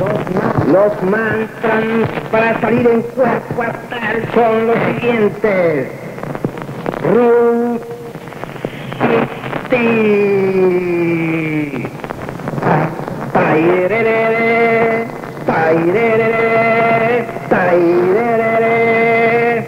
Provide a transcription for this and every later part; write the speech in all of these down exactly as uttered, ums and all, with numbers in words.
Los mantras para salir en cuerpo astral son los siguientes. Ruti. Tairerere, tairerere, tairerere.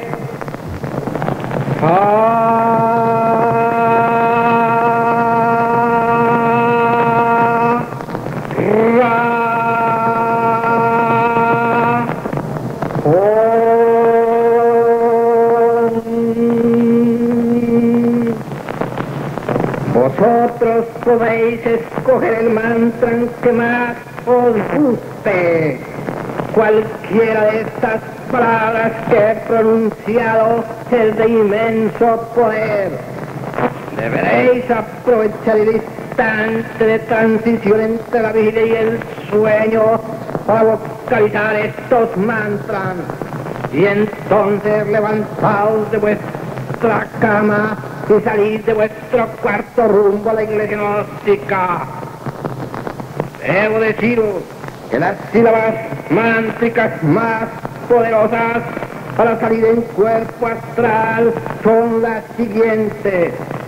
Vosotros podéis escoger el mantra que más os guste. Cualquiera de estas palabras que he pronunciado es de inmenso poder. Deberéis aprovechar el instante de transición entre la vida y el sueño para vocalizar estos mantras. Y entonces levantaos de vuestra cama y salid de vuestro cuarto rumbo a la iglesia gnóstica. Debo deciros que las sílabas mántricas más poderosas para salir en cuerpo astral son las siguientes: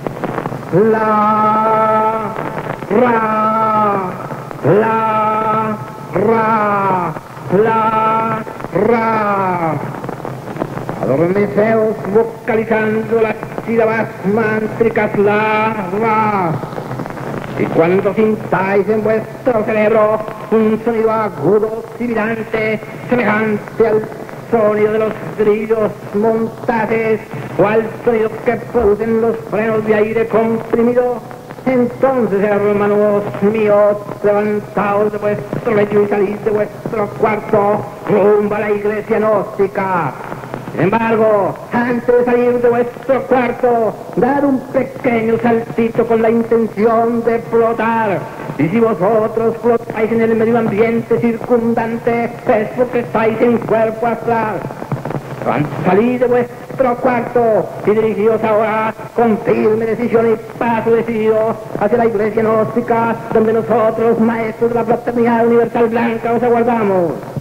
la, ra, la, ra, la, ra. Adormeceos vocalizando las sílabas mántricas la, ra. Y cuando sintáis en vuestro cerebro un sonido agudo, sibilante, semejante al sonido de los grillos montajes o al sonido que producen los frenos de aire comprimido, entonces, hermanos míos, levantaos de vuestro lecho y salid de vuestro cuarto rumbo a la iglesia gnóstica. Sin embargo, antes de salir de vuestro cuarto, dad un pequeño saltito con la intención de flotar. Y si vosotros flotáis en el medio ambiente circundante, es porque estáis en cuerpo astral. Salid de vuestro cuarto y dirigíos ahora con firme decisión y paso decidido hacia la iglesia gnóstica, donde nosotros, maestros de la fraternidad universal blanca, os aguardamos.